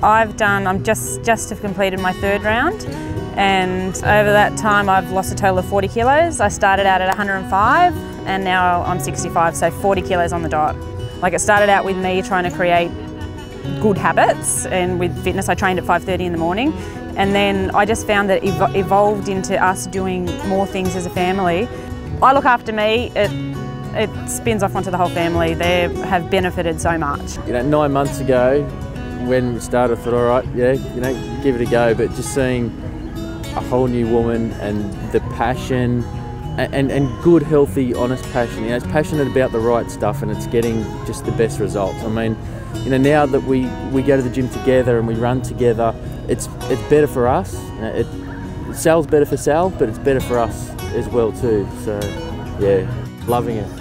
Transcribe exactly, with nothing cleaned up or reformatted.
I've done, I'm just, just have completed my third round, and over that time I've lost a total of forty kilos. I started out at one hundred and five and now I'm sixty-five, so forty kilos on the dot. Like, it started out with me trying to create good habits, and with fitness I trained at five thirty in the morning, and then I just found that it ev evolved into us doing more things as a family. I look after me, it, it spins off onto the whole family. They have benefited so much. You know, nine months ago when we started, I thought, all right, yeah, you know, give it a go, but just seeing a whole new woman and the passion and, and, and good, healthy, honest passion. You know, it's passionate about the right stuff, and it's getting just the best results. I mean, you know, now that we, we go to the gym together and we run together, it's it's better for us. You know, it Sal's better for Sal, but it's better for us as well too. So yeah, loving it.